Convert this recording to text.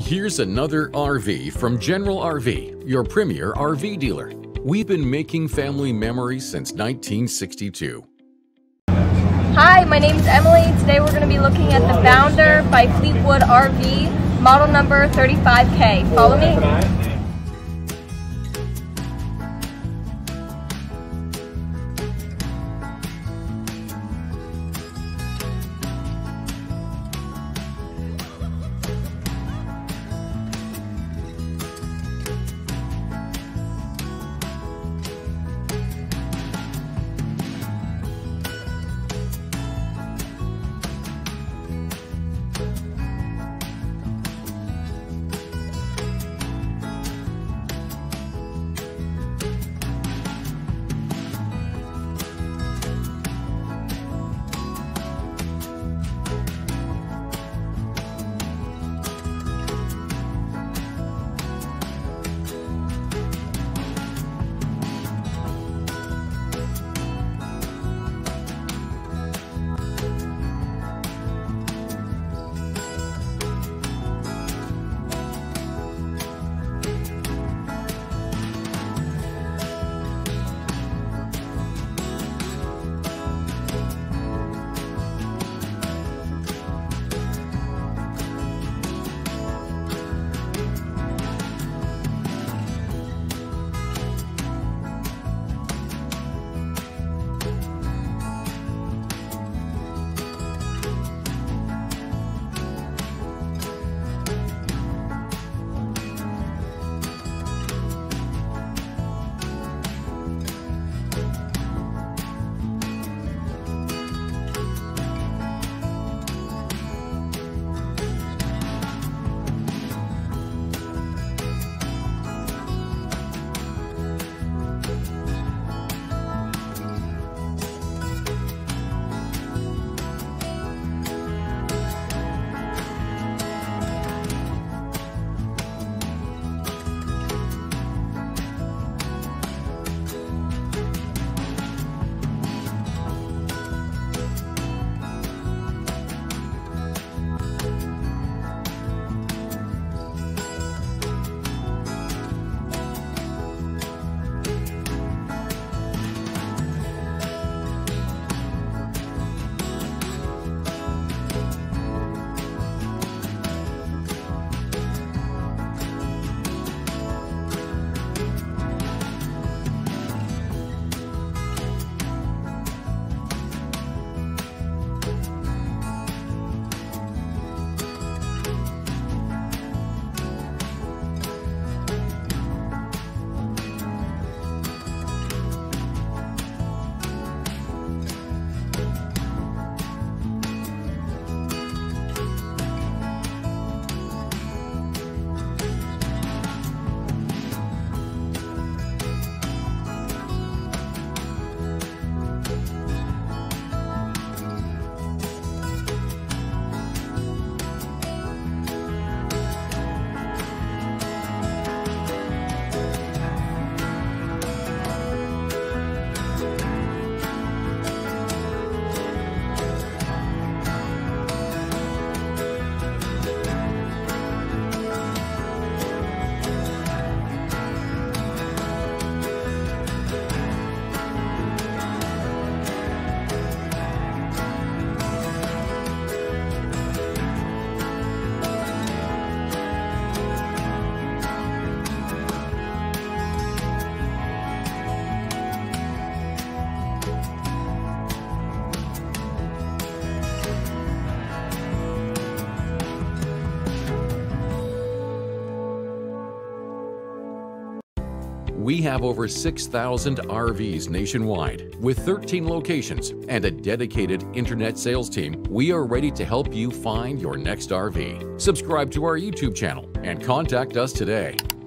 Here's another RV from General RV, your premier RV dealer. We've been making family memories since 1962. Hi, my name is Emily. Today we're going to be looking at the Bounder by Fleetwood RV, model number 35K. Follow me. We have over 6,000 RVs nationwide with 13 locations and a dedicated internet sales team. We are ready to help you find your next RV. Subscribe to our YouTube channel and contact us today.